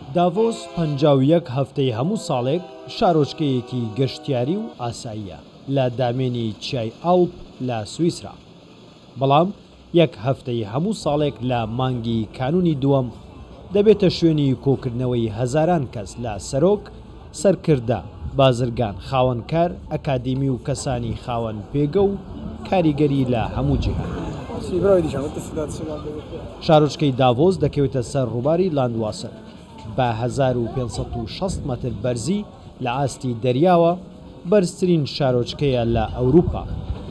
داڤۆس 51 هەفتەی هەموو ساڵێک شارۆچکەیەکی گەشتیاری و ئاساییە لە دامێنی چیای ئاڵپ لە سویسرا. بەڵام یەک هەفتەی هەموو ساڵێک لە مانگی کانونی دووەم دەبێتە شوێنی کۆکردنەوەی هەزاران کەس لە سەرۆک، سەرکردە، بازرگان، خاوەنکار، ئەکادیمی و کەسانی خاوەن پێگە و کاریگەری لە هەموو جیهان. شارۆچکەی داڤۆس دەکەوێتە سەر ڕووباری لاندواسەر بە 1560 مەتر بەرزی لە ئاستی دەریاوە، بەرزترین شارۆچکەیە لە ئەوروپا.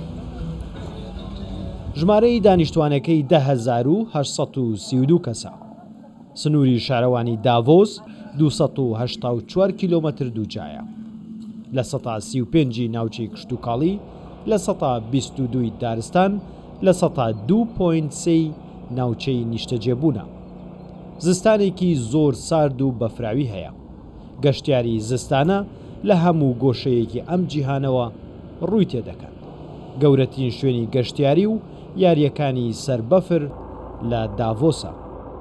ژمارەی دانیشتوانەکەی 10,832 کەسە. سنووری شارەوانی داڤۆس 284 کیلۆمەتر دووجایە. لە 135 ناوچەی کشتوکاڵی، لە 122 دارستان، لە 102.3 ناوچەی نیشتەجێبوونە. زستانێکی زۆر سارد و بەفراوی هەیە. گەشتیاری زستانە لە هەموو گۆشەیەکی ئەم جیهانەوە ڕووی تێدەکەن. گەورەترین شوێنی گەشتیاری و یاریەکانی سەربەفر لە داڤۆسە.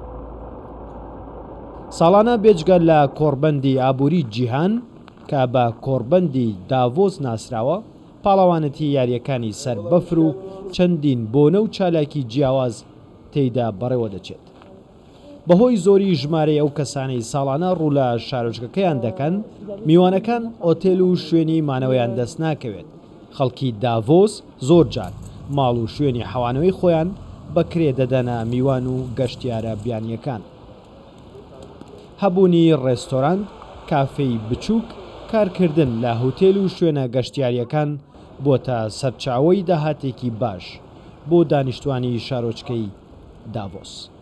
ساڵانە بێجگە لە کۆڕبەندی ئابووری جیهان کە بە کۆڕبەندی داڤۆس ناسراوە، پاڵەوانەتی یاریەکانی سەربەفر و چەندین بۆنە و چالاکی جیاواز تێیدا بەڕێوە دەچێت. بەهۆی زۆری ژمارەی ئەو کەسانەی ساڵانە ڕوو لە شارۆچکەکەیان دەکەن، میوانەکان ئۆتێل و شوێنی مانەوەیان دەست ناکەوێت. خەڵکی داڤۆس زۆر جار ماڵ و شوێنی حەوانەوەی خۆیان بەکرێ دەدەنە میوان و گەشتیارە بیانیەکان. هەبوونی ڕێستۆران، کافەی بچووک، کارکردن لە هۆتێل و شوێنە گەشتیاریەکان بۆتە سەرچاوەی داهاتێکی باش بۆ دانیشتوانی شارۆچکەی داڤۆس.